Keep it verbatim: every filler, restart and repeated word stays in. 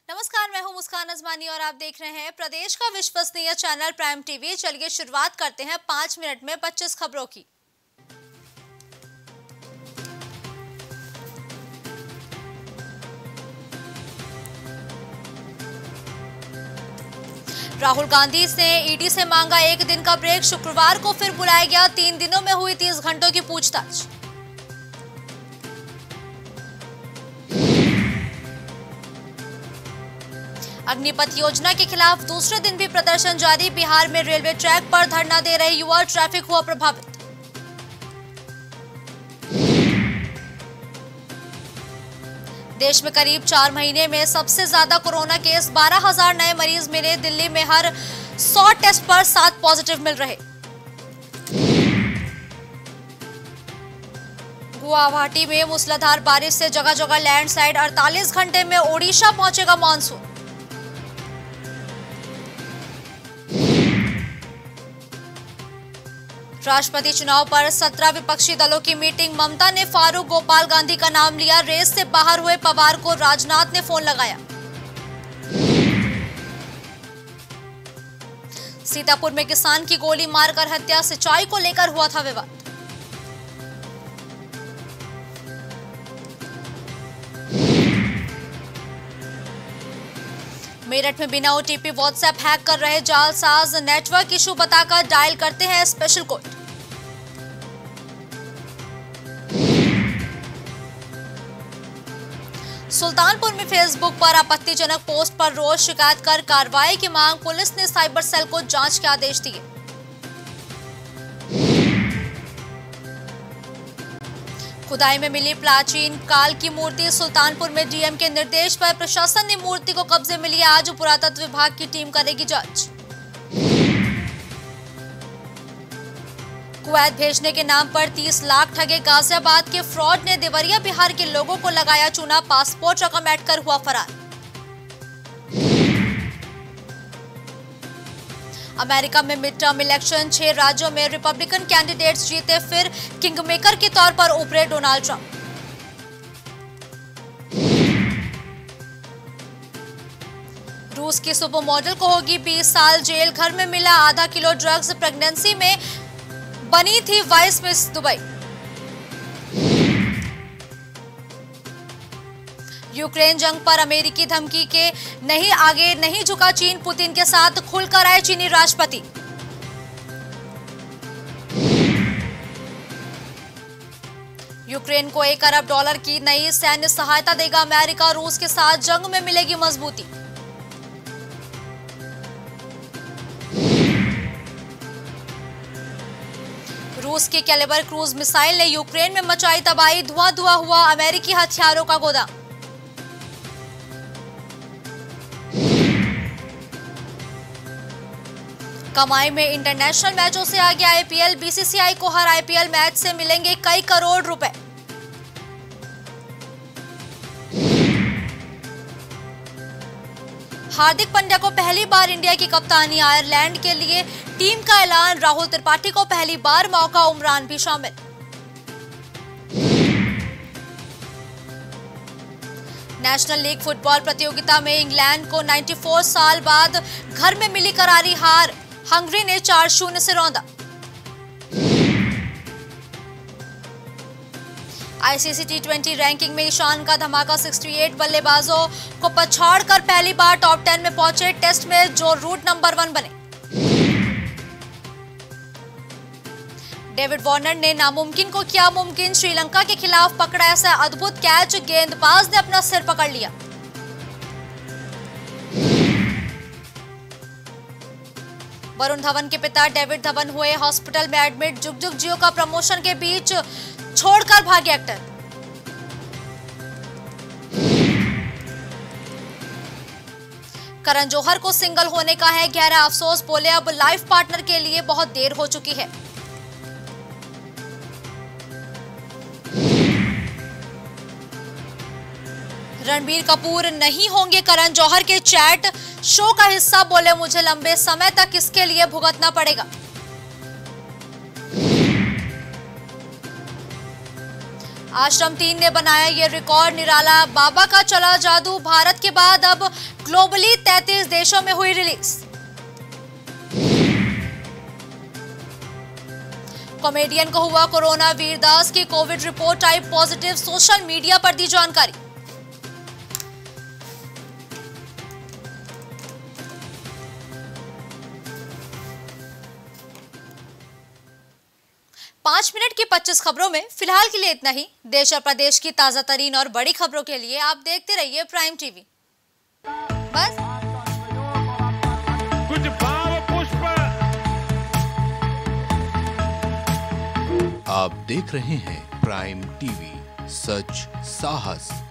नमस्कार, मैं हूं मुस्कान अजमानी और आप देख रहे हैं प्रदेश का विश्वसनीय चैनल प्राइम टीवी। चलिए शुरुआत करते हैं पाँच मिनट में पच्चीस खबरों की। राहुल गांधी ने ईडी से मांगा एक दिन का ब्रेक। शुक्रवार को फिर बुलाया गया। तीन दिनों में हुई तीस घंटों की पूछताछ। अग्निपथ योजना के खिलाफ दूसरे दिन भी प्रदर्शन जारी। बिहार में रेलवे ट्रैक पर धरना दे रहे युवा, ट्रैफिक हुआ प्रभावित। देश में करीब चार महीने में सबसे ज्यादा कोरोना केस, बारह हजार नए मरीज मिले। दिल्ली में हर सौ टेस्ट पर सात पॉजिटिव मिल रहे। गुवाहाटी में मूसलाधार बारिश से जगह जगह लैंडस्लाइड। अड़तालीस घंटे में ओडिशा पहुंचेगा मानसून। राष्ट्रपति चुनाव पर सत्रह विपक्षी दलों की मीटिंग। ममता ने फारूक गोपाल गांधी का नाम लिया। रेस से बाहर हुए पवार को राजनाथ ने फोन लगाया। सीतापुर में किसान की गोली मारकर हत्या। सिंचाई को लेकर हुआ था विवाद। मेरठ में बिना ओटीपी व्हाट्सएप हैक कर रहे जालसाज। नेटवर्क इशू बताकर डायल करते हैं स्पेशल कोड। सुल्तानपुर में फेसबुक पर आपत्तिजनक पोस्ट पर रोज शिकायत कर कार्रवाई की मांग। पुलिस ने साइबर सेल को जांच के आदेश दिए। खुदाई में मिली प्राचीन काल की मूर्ति। सुल्तानपुर में डीएम के निर्देश पर प्रशासन ने मूर्ति को कब्जे में लिया। आज पुरातत्व विभाग की टीम करेगी जांच। कुवैत भेजने के नाम पर तीस लाख ठगे। गाजियाबाद के फ्रॉड ने देवरिया बिहार के लोगों को लगाया चूना। पासपोर्ट रकम ऐड कर हुआ फरार। अमेरिका में मिड टर्म इलेक्शन। छह राज्यों में रिपब्लिकन कैंडिडेट्स जीते। फिर किंगमेकर के तौर पर उभरे डोनाल्ड ट्रंप। रूस की सुपर मॉडल को होगी बीस साल जेल। घर में मिला आधा किलो ड्रग्स। प्रेगनेंसी में बनी थी वाइस मिस दुबई। यूक्रेन जंग पर अमेरिकी धमकी के नहीं आगे नहीं झुका चीन। पुतिन के साथ खुलकर आए चीनी राष्ट्रपति। यूक्रेन को एक अरब डॉलर की नई सैन्य सहायता देगा अमेरिका। रूस के साथ जंग में मिलेगी मजबूती। रूस की कैलिबर क्रूज मिसाइल ने यूक्रेन में मचाई तबाही। धुआं धुआं हुआ अमेरिकी हथियारों का गोदाम। कमाई में इंटरनेशनल मैचों से आगे आईपीएल। बीसीसीआई को हर आईपीएल मैच से मिलेंगे कई करोड़ रुपए। हार्दिक पांड्या को पहली बार इंडिया की कप्तानी। आयरलैंड के लिए टीम का ऐलान। राहुल त्रिपाठी को पहली बार मौका। उमरान भी शामिल। नेशनल लीग फुटबॉल प्रतियोगिता में इंग्लैंड को चौरानवे साल बाद घर में मिली करारी हार। हंगरी ने चार शून्य से रौंदा। आईसीसी टी ट्वेंटी रैंकिंग में ईशान का धमाका। अड़सठ बल्लेबाजों को पछाड़कर पहली बार टॉप टेन में पहुंचे। टेस्ट में जो रूट नंबर वन बने। डेविड वार्नर ने नामुमकिन को किया मुमकिन। श्रीलंका के खिलाफ पकड़ा ऐसा अद्भुत कैच। गेंदबाज ने अपना सिर पकड़ लिया। वरुण धवन के पिता डेविड धवन हुए हॉस्पिटल में एडमिट। जुग जुग जियो का प्रमोशन के बीच छोड़कर भागे एक्टर। करण जौहर को सिंगल होने का है गहरा अफसोस। बोले अब लाइफ पार्टनर के लिए बहुत देर हो चुकी है। रणबीर कपूर नहीं होंगे करण जौहर के चैट शो का हिस्सा। बोले मुझे लंबे समय तक इसके लिए भुगतना पड़ेगा। आश्रम तीन ने बनाया ये रिकॉर्ड निराला। बाबा का चला जादू भारत के बाद अब ग्लोबली तैंतीस देशों में हुई रिलीज। कॉमेडियन को हुआ कोरोना, वीरदास की कोविड रिपोर्ट आई पॉजिटिव, सोशल मीडिया पर दी जानकारी। पांच मिनट की पच्चीस खबरों में फिलहाल के लिए इतना ही। देश और प्रदेश की ताजा तरीन और बड़ी खबरों के लिए आप देखते रहिए प्राइम टीवी। बस कुछ भाव पुष्प। आप देख रहे हैं प्राइम टीवी, सच साहस